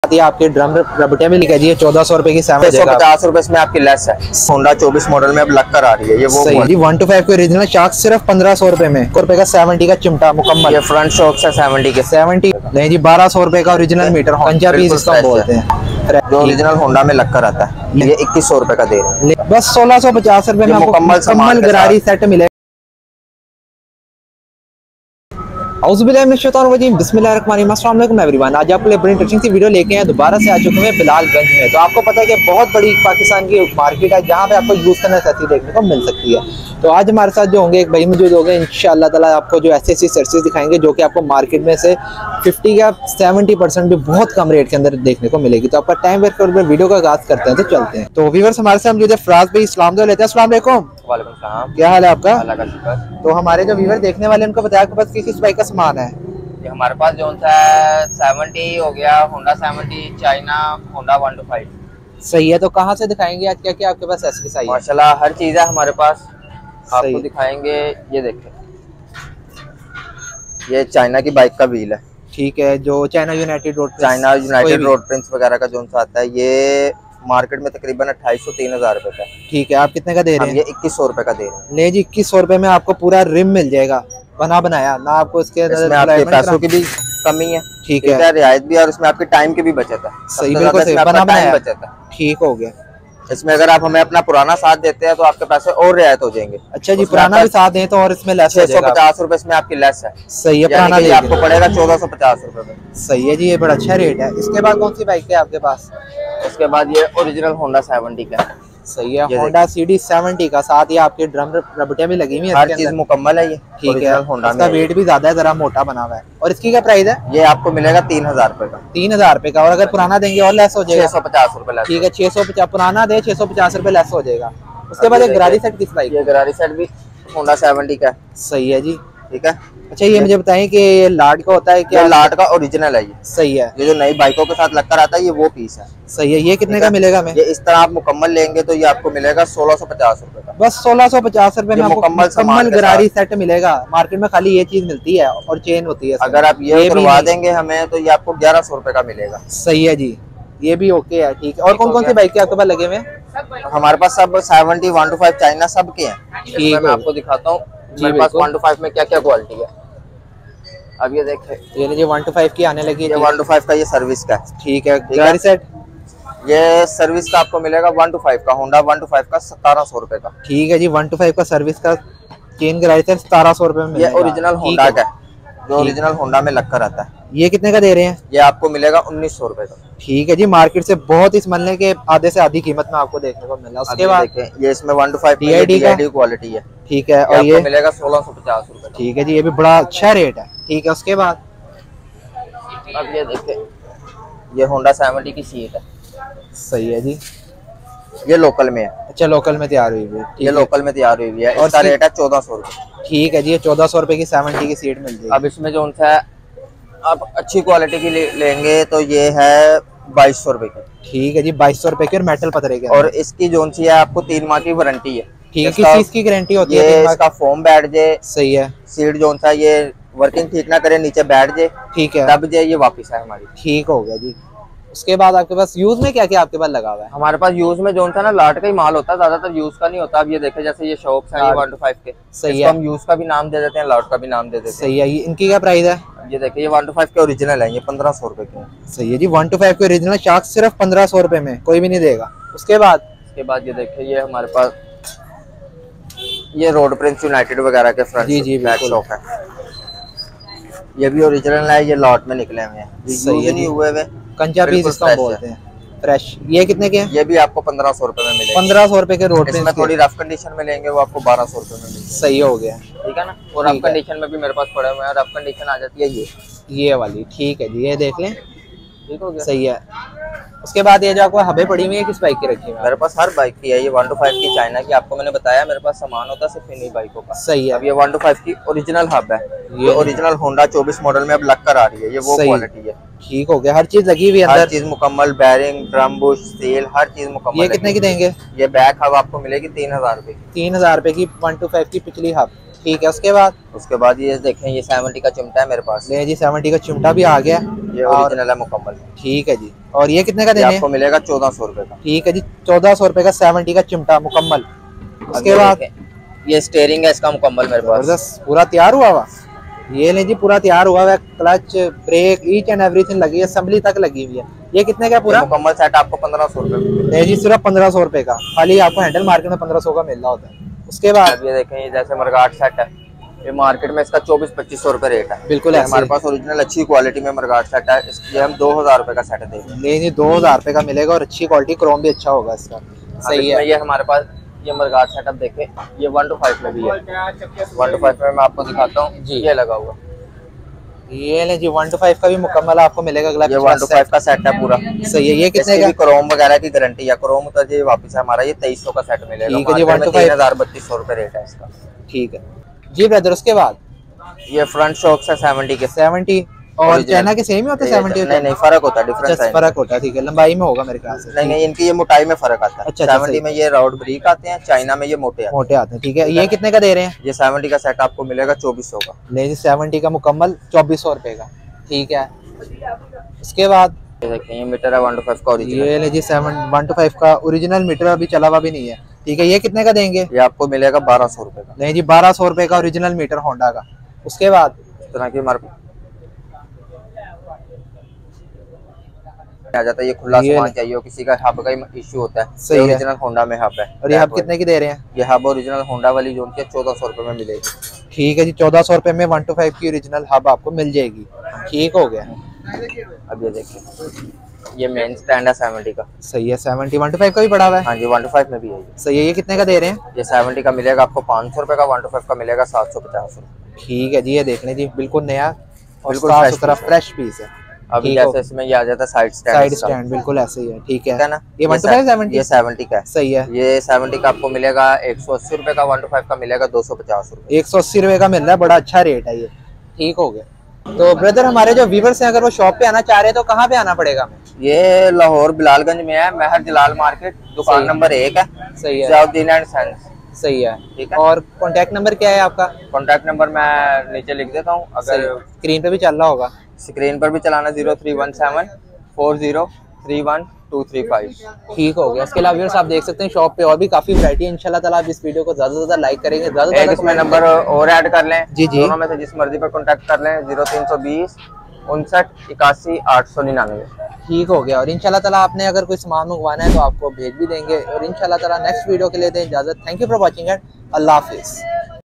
आपके ड्रम रबटे में लिखा जी 1400 रुपए की 750 रुपए इसमें आपकी लेस है। होंडा 24 मॉडल में अब लग कर आ रही है ये वो सही जी। 1 to 5 के ओरिजिनल शार्क सिर्फ 1500 रुपए में, रुपए का 70 का चिमटा मुकम्मल। ये फ्रंट शॉक्स है 70 के 70 नहीं जी 1200 रुपए का ओरिजिनल मीटर पंजाबी इसको बोलते हैं जो ओरिजिनल होंडा में लग कर आता है। ये 2100 रुपए का दे रहे हैं। बस 1650 रुपए में मुकम्मल गरारी सेट मिलेगा। बिस्मिल्लाहिर्रहमानिर्रहीम एवरीवन, आज आपके लिए बड़ी इंटरेस्टिंग सी वीडियो लेके हैं। दोबारा से आ चुके हैं बिलालगंज में। तो आपको पता है कि बहुत बड़ी पाकिस्तान की मार्केट है जहाँ पे आपको यूज़ करना नेसेसिटी देखने को मिल सकती है। तो आज हमारे साथ जो होंगे एक भाई मौजूद होंगे, इंशाअल्लाह ताला आपको जो ऐसी सर्विसेज दिखाएंगे जो कि आपको मार्केट में से 50 या 70% भी बहुत कम रेट के अंदर देखने को मिलेगी। तो आपका टाइम वेस्ट कर वीडियो का आगाज करते हैं। तो चलते हैं। तो व्यूअर्स हमारे साथ मौजूद है फराज भाई, इस्लाम दो लेते हैं। अस्सलाम वालेकुम। वालेकुम सलाम। क्या हाल है आपका? अल्लाह का शुक्र। तो हमारे जो व्यूअर देखने वाले उनको बताया कि बस किस बाइक का सामान है। ये हमारे पास जो सा 70 हो गया, होंडा 70, चाइना, होंडा 1 to 5। सही है। तो कहाँ से दिखाएंगे आज, क्या क्या आपके पास एसेसरीज आई है? माशाल्लाह हर चीज है हमारे पास, आपको दिखाएंगे। ये देखें, ये चाइना की बाइक का व्हील है। ठीक है। जो चाइना यूनाइटेड रोड प्रिंस वगैरह का जो सा आता है, ये मार्केट में तकरीबन 2800-3000 रुपए का। ठीक है। आप कितने का दे रहे हैं? ये 2100 रुपए का दे रहे हैं। ले जी 2100 रुपए में आपको पूरा रिम मिल जाएगा, बना बनाया ना। आपको इसके आपके पैसों की भी कमी है, ठीक है, रियायत भी, और इसमें आपके टाइम की भी बचत है। सही, बिल्कुल सही, बना बनाया बचत है। ठीक हो गया। इसमें अगर आप हमें अपना पुराना साथ देते हैं तो आपके पैसे और रियायत हो जाएंगे। अच्छा जी, पुराना भी साथ दें तो और इसमें लेस 650 रुपए इसमें आपकी लेस है। सही है। पुराना आपको पड़ेगा 1450 रुपए में। सही है जी, ये बड़ा अच्छा रेट है। इसके बाद कौन सी बाइक है आपके पास? उसके बाद ये ओरिजिनल होंडा 70 का। सही है। होंडा CD 70 का, साथ ही आपके ड्रम रबटे भी लगी हुई है, हर चीज मुकम्मल है ये। ठीक है। इसका वेट भी ज्यादा है, जरा मोटा बना हुआ है। और इसकी क्या प्राइस है? ये आपको मिलेगा 3000 रुपए का। 3000 रुपए का। और अगर पुराना देंगे और लेस हो जाएगा? 650 रुपए लेस। ठीक है। 650 पुराना दे, 650 रुपए लेस हो जाएगा। उसके बाद एक गरारी सेट किस बाइक? ये गरारी सेट भी होंडा 70 का। सही है जी। ठीक है। अच्छा, ये मुझे बताएं कि ये लाट का होता है क्या? लाट का ओरिजिनल है ये। सही है। ये जो नई बाइकों के साथ लगकर आता है, ये वो पीस है। सही है। ये कितने का मिलेगा हमें? ये इस तरह आप मुकम्मल लेंगे तो ये आपको मिलेगा 1650 रुपए का। बस 1650 रुपए में मुकम्मल गरारी सेट मिलेगा। मार्केट में खाली ये चीज मिलती है और चेन होती है। अगर आप ये करवा देंगे हमें तो ये आपको 1100 रुपए का मिलेगा। सही है जी, ये भी ओके है। ठीक है। और कौन कौन सी बाइक आपके पास लगे हुए हैं? हमारे पास सब 70, 1 to 5 चाइना सब के हैं। ठीक है, मैं आपको दिखाता हूँ मेरे पास 1 to 5 में क्या क्या क्वालिटी है। अब ये देखें, ये लीजिए 1 to 5 की आने लगी। ये 1 to 5 का ये सर्विस का है। ठीक है। गरारी सेट ये सर्विस का आपको मिलेगा 1 to 5 का, होंडा 1 to 5 का 1700 रुपए का। ठीक है जी। 1 to 5 का सर्विस का चेन गरारी सेट 1700 रुपए में। ये ओरिजिनल होंडा का है, जो ओरिजिनल होंडा में लग कर आता है। ये कितने का दे रहे हैं? ये आपको मिलेगा 1900 रुपए का। ठीक है जी। मार्केट से बहुत ही समझने के आधे से आधी कीमत में आपको देखने को मिला। उसके बाद ये इसमें 1 to 5 DID क्वालिटी है। ठीक है। और ये मिलेगा 1650 रुपए। ठीक है जी, ये भी बड़ा अच्छा रेट है। ठीक है। उसके बाद अब ये देखें, ये होंडा 70 की सीट है। सही है जी। ये लोकल में है। अच्छा, लोकल में तैयार हुई है। ये लोकल में तैयार हुई है। इसका रेट है 1400 रुपए। ठीक है जी। ये 1400 रुपए की 70 की सीट मिल जाएगी। अब इसमें जो है आप अच्छी क्वालिटी की लेंगे तो ये है 2200 रुपए की। ठीक है जी। 2200 रुपए की और मेटल पतरे के। और इसकी जो सी है आपको 3 माह की वारंटी है। ठीक है। किस चीज की गारंटी होती है? इसका फोम बैठ जाए। सही है। सीट जो सा ये वर्किंग ठीक ना करे, नीचे बैठ जाए, ठीक है, दब जाए, ये वापस है हमारी। ठीक हो गया जी। उसके बाद आपके पास यूज में क्या क्या आपके पास लगा हुआ है? हमारे पास यूज में जो था ना लाट का ही माल होता है, ज्यादातर यूज का नहीं होता। अब ये देखे जैसे ये शॉप्स हैं, ये 1 to 5 के। सही है। हम यूज का भी नाम दे देते हैं, लाट का भी नाम दे देते हैं। सही है। इनकी क्या प्राइस है? ये देखिए, ये 1 to 5 के ओरिजिनल है, ये 1500 रुपए के। सही है जी। 1 to 5 के ओरिजिनल शार्क सिर्फ 1500 रुपए में, कोई भी नहीं देगा। उसके बाद ये देखिए, ये हमारे पास ये रोड प्रिंस यूनाइटेड वगैरह के फ्रंट जी बैक शॉप है। ये भी ओरिजिनल है, ये लॉट में निकले हुए हैं, सही है, नहीं हुए हुए, कंचा पीस इसको बोलते हैं, फ्रेश। ये कितने के हैं? ये भी आपको 1500 रुपए में मिलेगा। 1500 रुपए के रोड प्रिंस। थोड़ी रफ कंडीशन में लेंगे वो आपको 1200 रुपए में मिलेगा। सही हो गया। ठीक है ना। और रफ कंडीशन में भी मेरे पास पड़े हुए हैं, रफ कंडीशन आ जाती है ये वाली। ठीक है जी, ये देख लें। ठीक हो गया। सही है। उसके बाद ये जो आपको हबे पड़ी हुई है, किस बाइक की रखी है? मेरे पास हर बाइक की है। ये 1 to 5 की चाइना की, आपको मैंने बताया मेरे पास सामान होता है सिर्फ इन्हीं बाइकों का। सही है। अब ये 1 to 5 की ओरिजिनल हब है, ये ओरिजिनल होंडा 24 मॉडल में अब लग कर आ रही है, ये वो क्वालिटी है। ठीक हो गया। हर चीज लगी हुई है अंदर, हर चीज मुकम्मल, बैरिंग, ड्रम बुश, सेल, हर चीज मुकम्मल। ये कितने की देंगे? ये बैक हब आपको मिलेगी 3000 रुपए की। 3000 रुपए की 1 to 5 की पिछली हब। ठीक है। उसके बाद ये देखें, ये 70 का चिमटा है मेरे पास। ले जी, 70 का चिमटा भी आ गया, ये ओरिजिनल है मुकम्मल। ठीक है जी। और ये कितने का देने आपको मिलेगा 1400 रुपए का। ठीक है जी, 1400 रुपए का 70 का चिमटा मुकम्मल। उसके बाद ये स्टीयरिंग है इसका मुकम्मल मेरे पास, जबरदस्त पूरा तैयार हुआ हुआ। ये नहीं जी पूरा तैयार हुआ है, clutch brake each and everything लगी है, असेंबली तक लगी हुई है। ये कितने का पूरा मुकम्मल सेट आपको 1500 रुपए? नहीं जी सिर्फ 1500 रुपए का, खाली आपको हैंडल मार्केट में 1500 का मिल रहा होता है। उसके बाद ये देखें, ये जैसे मरगाट सेट है, ये मार्केट में इसका 24-2500 रुपए रेट है। बिल्कुल हमारे पास ओरिजिनल अच्छी क्वालिटी में मरगाट सेट है, इसलिए हम 2000 रुपए का सेट देंगे। नहीं जी 2000 रुपए का मिलेगा और अच्छी क्वालिटी, क्रोम भी अच्छा होगा इसका। सही है। ये हमारे पास ये मरगाट सेटअप देखें, ये 1 to 5 में भी है। 1 to 5 में मैं आपको दिखाता हूँ जी, ये लगा हुआ। ये ले जी 1 to 5 का भी मुकम्मल आपको मिलेगा। ये 1 to 5 का सेट है पूरा। सही है। ये कितने का? क्रोम वगैरह की गारंटी है, क्रोम उतर जाए वापस है हमारा। ये 2300 का सेट मिलेगा। ठीक है जी, 1 to 5 3200 रुपए रेट है इसका। ठीक है जी ब्रदर। उसके बाद ये फ्रंट शॉक्स है 70 के। 70 और चाइना के सेम ही होते हैं 70? नहीं फर्क होता है, डिफरेंस है, फर्क होता है। ठीक है, लंबाई में होगा मेरे ख्याल से। नहीं इनकी ये मोटाई में फर्क आता है। अच्छा, 70 में ये राउंड ब्रिक आते हैं, चाइना में ये मोटे आते हैं। ठीक है, ये कितने का दे रहे हैं? ये 70 का सेट आपको मिलेगा 2400 का। नहीं जी 70 का मुकम्मल 2400 रुपए का। ठीक है। उसके बाद ये मीटर है 1 to 5 का ओरिजिनल। ये ले जी 1 to 5 का ओरिजिनल मीटर अभी चला हुआ भी नहीं है। ठीक है, ये कितने का देंगे? ये आपको मिलेगा 1200 रुपए का। नहीं जी 1200 रुपए का ओरिजिनल मीटर होंडा का। उसके बाद इस तरह की हमारे आ जाता है। ये खुला सामान चाहिए हो, किसी का हब का इश्यू होता है, सही है। ओरिजिनल होंडा में हब है। और ये हब कितने की दे रहे हैं? ये हब ओरिजिनल होंडा वाली जो है 1400 रुपए में मिलेगी। ठीक है जी, 1400 रुपए में 1 to 5 की ओरिजिनल हब आपको मिल जाएगी। ठीक हो गया। अब ये देखिए, ये मेन स्टैंड है 70 का। सही है। 70 1 to 5 का भी पड़ा हुआ है? हाँ जी 1 to 5 में भी है। सही है। ये कितने का दे रहे हैं? ये 70 का मिलेगा आपको 500 रुपए का, 1 to 5 का मिलेगा 750 रुपए। ठीक है जी, ये देख लें जी, बिल्कुल नया और बिल्कुल साफ सुथरा फ्रेश पीस है। अभी जैसे इसमें ये आ जाता है साइड स्टैंड बिल्कुल ऐसे ही है। ठीक है ना। ये 1 to 5 70? ये 70 का है। सही है। ये 70 का आपको मिलेगा 180 रुपए का, 1 to 5 का मिलेगा 250 रुपए। 180 रुपए का मिल रहा है, बड़ा अच्छा रेट है ये। ठीक हो गया। तो ब्रदर हमारे जो व्यूवर्स हैं अगर वो शॉप पे आना चाह रहे हैं तो कहाँ पे आना पड़ेगा हमें? ये लाहौर बिलालगंज में है, महर जलाल मार्केट, दुकान नंबर 1 है। सही है। Ziauddin and sons. सही है। ठीक है। और कॉन्टैक्ट नंबर क्या है आपका? कॉन्टैक्ट नंबर मैं नीचे लिख देता हूँ, अगर स्क्रीन पे भी चल रहा होगा। स्क्रीन पर भी चलाना 0317 4031 235। ठीक हो गया। इसके अलावा व्यूअर्स आप देख सकते हैं शॉप पे और भी काफी वैरायटी है। इंशाल्लाह ताला आप इस वीडियो को ज्यादा से ज्यादा लाइक करेंगे, ज्यादा इसमें नंबर और ऐड कर लें जी जी, दोनों में से जिस मर्जी पर कॉन्टैक्ट कर लें 0320 59 81 899। ठीक हो गया। और इंशाल्लाह ताला आपने अगर कोई सामान मंगवाना है तो आपको भेज भी देंगे। और इंशाल्लाह ताला नेक्स्ट वीडियो के लिए दें इजाजत। Thank you for watching and अल्लाह हाफिज।